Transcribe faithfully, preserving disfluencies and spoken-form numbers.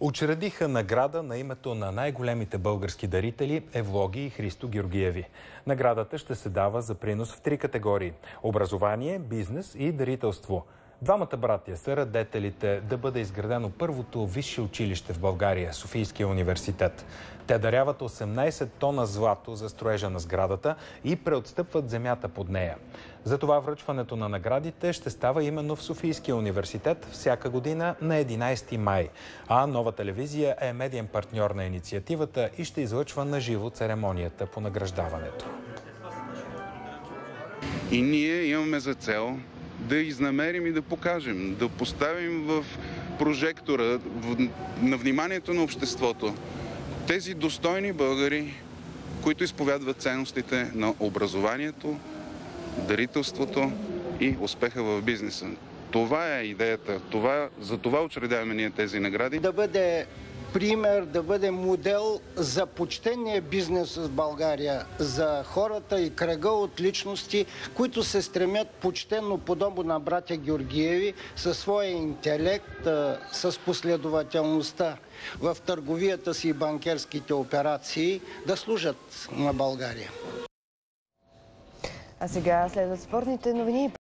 Учредиха награда на името на най-големите български дарители Евлоги и Христо Георгиеви. Наградата ще се дава за принос в три категории – образование, бизнес и дарителство. Двамата братя са радетелите да бъде изградено първото висше училище в България – Софийския университет. Те даряват осемнайсет тона злато за строежа на сградата и преотстъпват земята под нея. Затова връчването на наградите ще става именно в Софийския университет всяка година на единайсети май. А Нова телевизия е медиен партньор на инициативата и ще излъчва на живо церемонията по награждаването. И ние имаме за цел да изнамерим и да покажем, да поставим в прожектора, на вниманието на обществото тези достойни българи, които изповядват ценностите на образованието, дарителството и успеха в бизнеса. Това е идеята. Това, за това учредяваме ние тези награди. Да бъде пример, да бъде модел за почтения бизнес в България, за хората и кръга от личности, които се стремят почтенно, подобно на братя Георгиеви, със своя интелект, с последователността в търговията си и банкерските операции, да служат на България. А сега следват спортните новини.